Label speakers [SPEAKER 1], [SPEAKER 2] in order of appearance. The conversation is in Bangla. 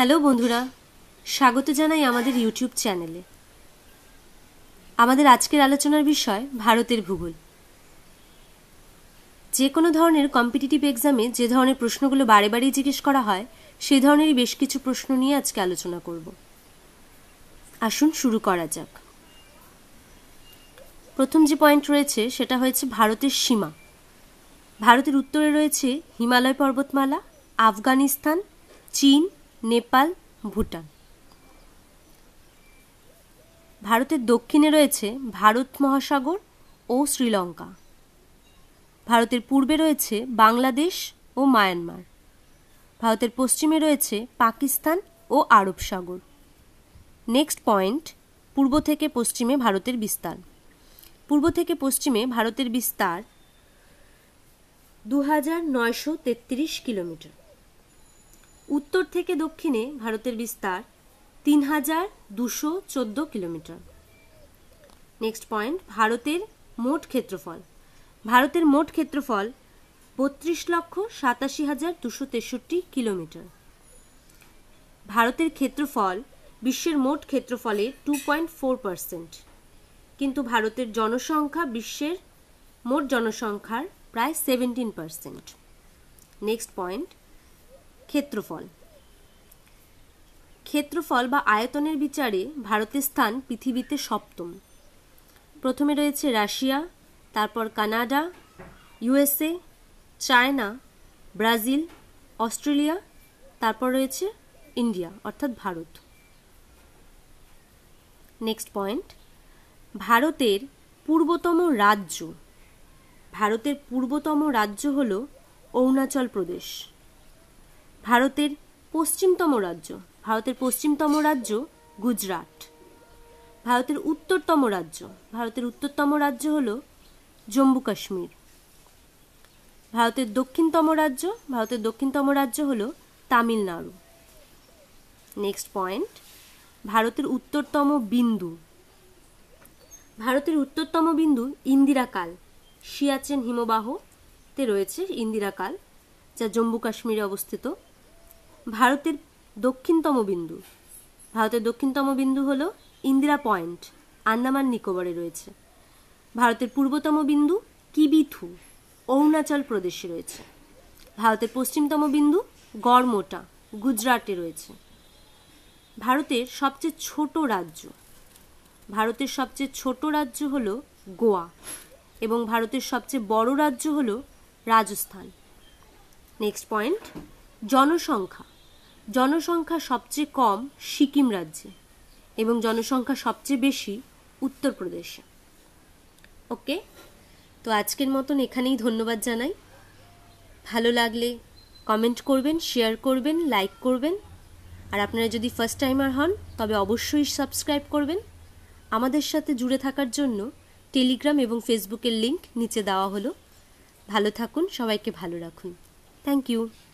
[SPEAKER 1] হ্যালো বন্ধুরা, স্বাগত জানাই আমাদের ইউটিউব চ্যানেলে। আমাদের আজকের আলোচনার বিষয় ভারতের ভূগোল। যে কোনো ধরনের কম্পিটিটিভ এক্সামে যে ধরনের প্রশ্নগুলো বারে বারেই জিজ্ঞেস করা হয় সেই ধরনেরই বেশ কিছু প্রশ্ন নিয়ে আজকে আলোচনা করব। আসুন শুরু করা যাক। প্রথম যে পয়েন্ট রয়েছে সেটা হয়েছে ভারতের সীমা। ভারতের উত্তরে রয়েছে হিমালয় পর্বতমালা, আফগানিস্তান, চীন, নেপাল, ভুটান। ভারতের দক্ষিণে রয়েছে ভারত মহাসাগর ও শ্রীলঙ্কা। ভারতের পূর্বে রয়েছে বাংলাদেশ ও মায়ানমার। ভারতের পশ্চিমে রয়েছে পাকিস্তান ও আরব সাগর। নেক্সট পয়েন্ট, পূর্ব থেকে পশ্চিমে ভারতের বিস্তার। পূর্ব থেকে পশ্চিমে ভারতের বিস্তার 2933 কিলোমিটার। উত্তর থেকে দক্ষিণে ভারতের বিস্তার 3214 কিলোমিটার। নেক্সট পয়েন্ট, ভারতের মোট ক্ষেত্রফল। ভারতের মোট ক্ষেত্রফল 32,87,263 কিলোমিটার। ভারতের ক্ষেত্রফল বিশ্বের মোট ক্ষেত্রফলের 2.4%, কিন্তু ভারতের জনসংখ্যা বিশ্বের মোট জনসংখ্যার প্রায় 17%। নেক্সট পয়েন্ট, ক্ষেত্রফল। ক্ষেত্রফল বা আয়তনের বিচারে ভারতের স্থান পৃথিবীতে সপ্তম। প্রথমে রয়েছে রাশিয়া, তারপর Canada, USA, China, Brazil, Australia, তারপর রয়েছে ইন্ডিয়া অর্থাৎ ভারত। নেক্সট পয়েন্ট, ভারতের পূর্বতম রাজ্য। ভারতের পূর্বতম রাজ্য হল অরুণাচল প্রদেশ। ভারতের পশ্চিমতম রাজ্য। ভারতের পশ্চিমতম রাজ্য গুজরাট। ভারতের উত্তরতম রাজ্য। ভারতের উত্তরতম রাজ্য হল জম্মু কাশ্মীর। ভারতের দক্ষিণতম রাজ্য। ভারতের দক্ষিণতম রাজ্য হল তামিলনাড়ু। নেক্সট পয়েন্ট, ভারতের উত্তরতম বিন্দু। ভারতের উত্তরতম বিন্দু ইন্দিরাকাল। সিয়াচেন হিমবাহতে রয়েছে ইন্দিরাকাল, যা জম্মু কাশ্মীরে অবস্থিত। ভারতের দক্ষিণতম বিন্দু। ভারতের দক্ষিণতম বিন্দু হল ইন্দিরা পয়েন্ট, আন্দামান নিকোবরে রয়েছে। ভারতের পূর্বতম বিন্দু কিবিথু, অরুণাচল প্রদেশে রয়েছে। ভারতের পশ্চিমতম বিন্দু গড়মোটা, গুজরাটে রয়েছে। ভারতের সবচেয়ে ছোট রাজ্য। ভারতের সবচেয়ে ছোট রাজ্য হল গোয়া এবং ভারতের সবচেয়ে বড় রাজ্য হল রাজস্থান। নেক্সট পয়েন্ট, জনসংখ্যা। জনসংখ্যা সবচেয়ে কম সিকিম রাজ্যে এবং জনসংখ্যা সবচেয়ে বেশি উত্তরপ্রদেশে। ওকে, তো আজকের মতন এখানেই ধন্যবাদ জানাই। ভালো লাগলে কমেন্ট করবেন, শেয়ার করবেন, লাইক করবেন। আর আপনারা যদি ফার্স্ট টাইমার হন তবে অবশ্যই সাবস্ক্রাইব করবেন। আমাদের সাথে জুড়ে থাকার জন্য টেলিগ্রাম এবং ফেসবুকের লিংক নিচে দেওয়া হলো। ভালো থাকুন, সবাইকে ভালো রাখুন। Thank you.